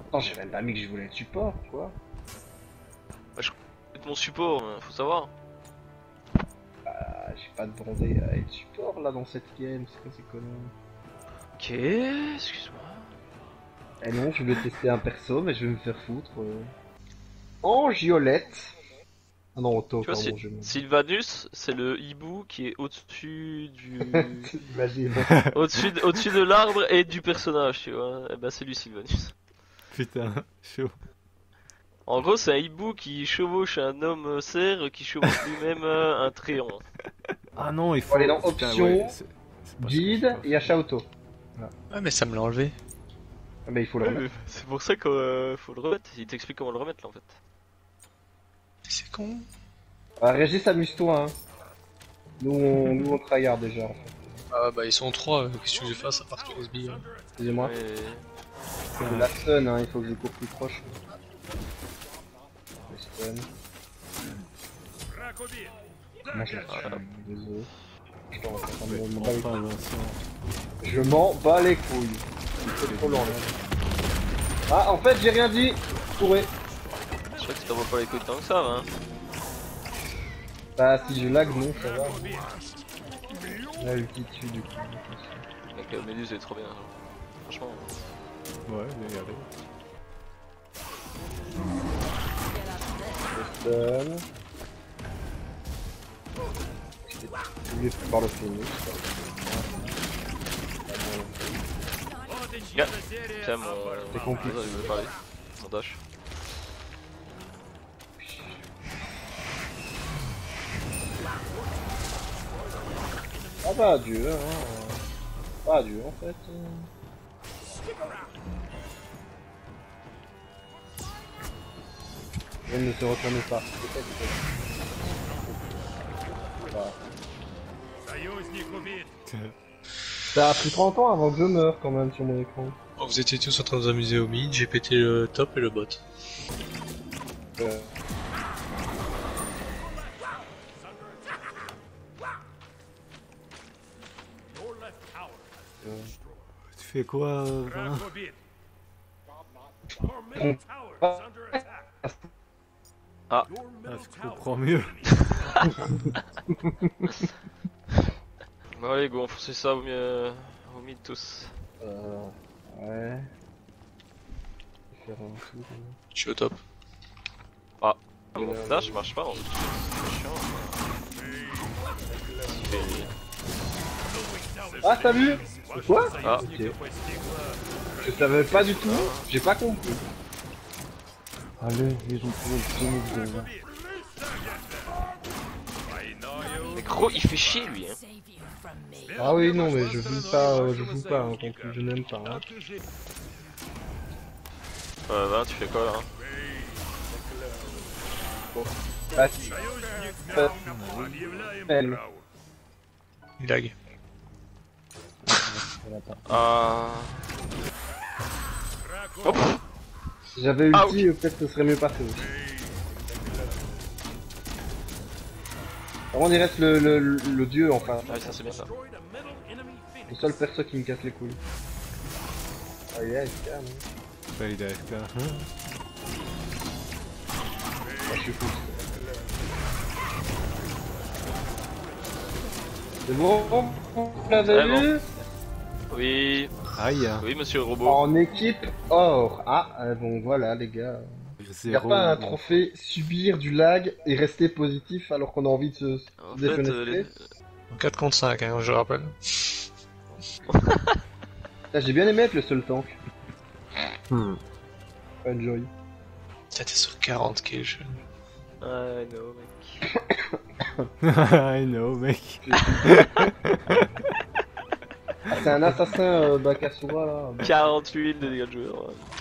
Attends, j'ai même pas mis que je voulais être support, quoi. Bah, je être mon support, faut savoir. Ah, j'ai pas demandé à être support là dans cette game, c'est quoi ces conneries? Ok, excuse-moi. Eh non, je voulais tester un perso, mais je vais me faire foutre. En Giolette. Ah non, Otto, Tu vois, pardon, je me... Sylvanus, c'est le hibou qui est au-dessus du... T'imagines. au-dessus de l'arbre et du personnage, tu vois. Et bah c'est lui Sylvanus. Putain, chaud. En gros, c'est un hibou qui chevauche un homme cerf qui chevauche lui-même un tréon. Ah non, il Faut faut... aller dans Putain, options, ouais, c'est pas ce que je guide dois et faire. achat auto. Ouais, mais ça me l'a enlevé. Ah bah il faut le Ouais, remettre. c'est pour ça qu'il faut le remettre. Il t'explique comment le remettre là en fait. C'est con. Ah, Régis, amuse-toi, hein. Nous on tryhard déjà, en fait. Ah bah ils sont trois, qu'est-ce que je fasse à part que SB hein. Excusez-moi. Mais... C'est la stun, hein, il faut que je cours plus proche. Le stun. Moi je la tue, désolé. Enfin, attention. Je m'en bats les couilles. C'est trop lent là. Ah, en fait, j'ai rien dit. Courez. Je crois que tu t'envoies pas les couilles tant que ça, hein. Bah, si je lag, non, ça va. La altitude du coup. Mec, Méduse est trop bien. Genre. Franchement. Ouais, mais regardez. Stun. Je vais par le phoenix. Yeah. Tiens, mon... C'est compliqué. Attends, je voulais parler. Mon dash. Ah bah adieu, hein. Pas adieu en fait. Elle ne se retourne pas. Voilà. Ça a pris 30 ans avant que je meure quand même sur mon écran. Oh, vous étiez tous en train de vous amuser au mid, j'ai pété le top et le bot. Tu fais quoi, Valentin? Ah. Ah, je comprends mieux. Bon allez go, on fait ça au mid tous. Ouais. Faire un tour. Je suis au top. Ah, mon dash marche pas en fait. C'est chiant. Ah salut. Quoi? Ah. Ok. Je savais pas du tout, j'ai pas compris. Allez, ils ont trouvé le premier de Mais gros, il fait chier lui hein. Ah oui, non, mais je joue pas, hein, contre lui, je n'aime pas. Hein. Bah tu fais quoi là hein? Ah, elle. Il lag. Ah. Hop. Si j'avais Ah, ulti, peut-être que ce serait mieux passé aussi. Par contre, il reste le dieu enfin. Ah oui, ça c'est bien ça. Le seul perso qui me casse les couilles. Ah, il est AFK, non? Bah, il est AFK. Ah, je suis fou. C'est bon? Vous l'avez C'est bon. vu? Oui. Aïe. Oui monsieur le robot. En équipe or. Ah, bon voilà les gars. Il n'y a Zéro, pas un bon. trophée subir du lag et rester positif alors qu'on a envie de se En fait, défenestrer. 4 contre 5, hein, je rappelle. Ah, j'ai bien aimé être le seul tank. Enjoy. T'es sur 40 kills. I know mec. I know, mec. Ah, c'est un assassin Bakasura là. 48 de dégâts de joueur. Ouais.